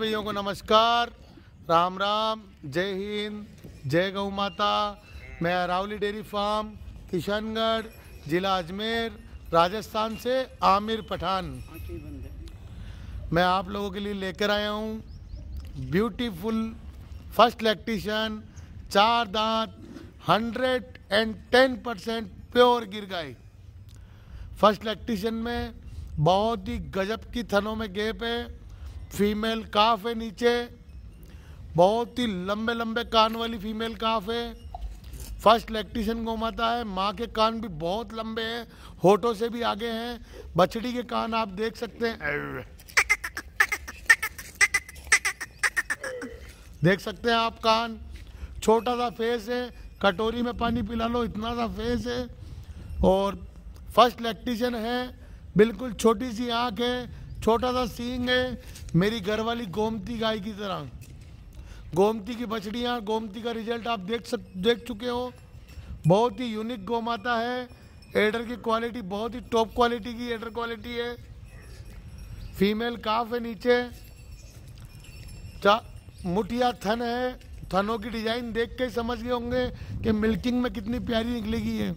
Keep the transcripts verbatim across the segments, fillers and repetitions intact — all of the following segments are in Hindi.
भाइयों को नमस्कार, राम राम, जय हिंद, जय गौ माता। मैं अरावली डेयरी फार्म किशनगढ़, ज़िला अजमेर, राजस्थान से आमिर पठान मैं आप लोगों के लिए लेकर आया हूँ ब्यूटीफुल फर्स्ट लैक्टेशन चार दांत hundred and ten percent pure Gir गाय। फर्स्ट लैक्टेशन में बहुत ही गजब की थनों में गैप है, फीमेल काफ है, नीचे बहुत ही लंबे लंबे कान वाली फीमेल काफ है। फर्स्ट लैक्टेशन गौ माता है, माँ के कान भी बहुत लंबे हैं, होठों से भी आगे हैं। बछड़ी के कान आप देख सकते हैं, देख सकते हैं आप कान। छोटा सा फेस है, कटोरी में पानी पिला लो इतना सा फेस है। और फर्स्ट लैक्टेशन है, बिल्कुल छोटी सी आँख है, छोटा सा सींग है, मेरी घर वाली गोमती गाय की तरह। गोमती की बछड़ियाँ, गोमती का रिजल्ट आप देख सक देख चुके हो। बहुत ही यूनिक गौ माता है। एडर की क्वालिटी बहुत ही टॉप क्वालिटी की एडर क्वालिटी है। फीमेल काफ है, नीचे मुठिया थन है। थनों की डिजाइन देख के समझ गए होंगे कि मिल्किंग में कितनी प्यारी निकलेगी ये।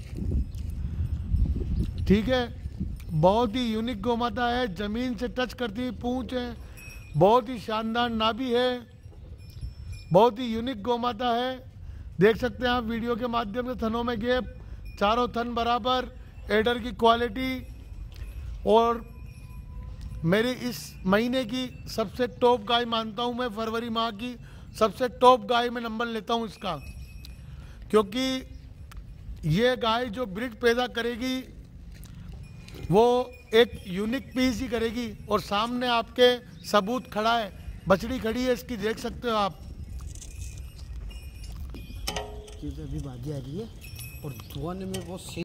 ठीक है, बहुत ही यूनिक गौ माता है। जमीन से टच करती हुई पूंछ है, बहुत ही शानदार नाभि है, बहुत ही यूनिक गौ माता है। देख सकते हैं आप वीडियो के माध्यम से थनों में गैप, चारों थन बराबर, एडर की क्वालिटी। और मेरी इस महीने की सबसे टॉप गाय मानता हूं मैं, फरवरी माह की सबसे टॉप गाय में नंबर लेता हूं इसका, क्योंकि ये गाय जो ब्रीड पैदा करेगी वो एक यूनिक पीस ही करेगी। और सामने आपके सबूत खड़ा है, बछड़ी खड़ी है इसकी, देख सकते हो आप। अभी बाजी आ रही है और धुआं में वो